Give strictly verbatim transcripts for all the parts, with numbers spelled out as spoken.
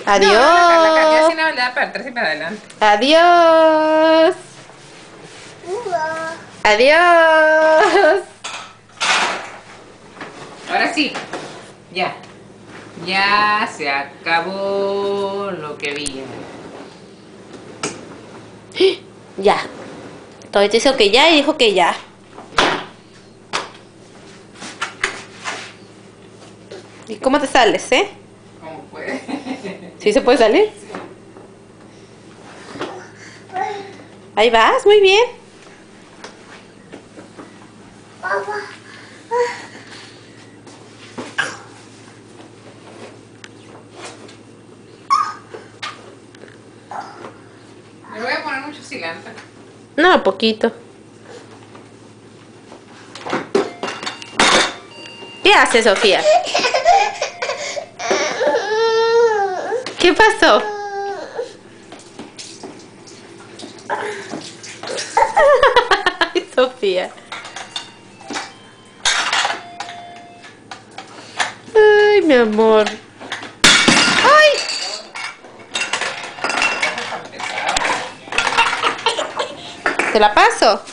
Adiós. No, la, la cambié así, no, le da para atrás y para adelante. Adiós. Adiós. Ahora sí. Ya. Ya se acabó lo que vi. Ya. Todavía dice que ya y dijo que ya. ¿Y cómo te sales, eh? ¿Cómo puede? ¿Sí se puede salir? Ahí vas, muy bien. Le voy a poner mucho cilantro. No, poquito. ¿Qué hace, Sofía? ¿Qué pasó? Ay, Sofía. Ay, mi amor. ¡Ay! ¿Te la paso?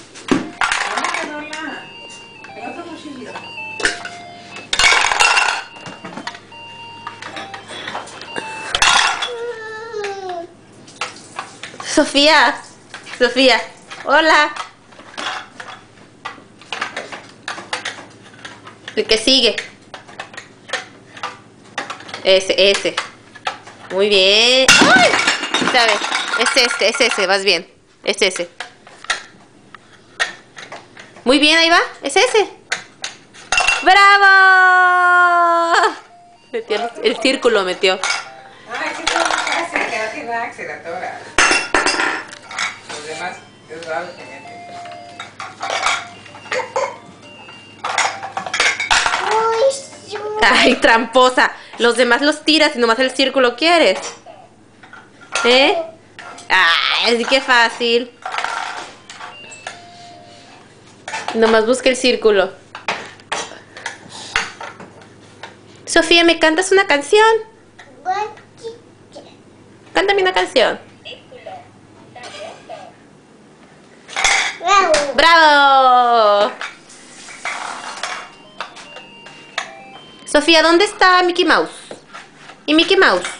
Sofía. Sofía. Hola. ¿El que sigue? Ese, ese. Muy bien. ¡Ay! ¿Sabes? Es este, es ese, vas bien. Es ese. Muy bien, ahí va. Es ese. ¡Bravo! Metió el, el círculo, metió. Ay, que todo fácil, que no tiene nada que se la atora. Los demás, es raro que meten. Ay, tramposa. Los demás los tiras y nomás el círculo quieres. ¿Eh? Ay, así que fácil. Nomás busca el círculo. Sofía, ¿me cantas una canción? Cántame una canción. Bravo. ¡Bravo! Sofía, ¿dónde está Mickey Mouse? ¿Y Mickey Mouse?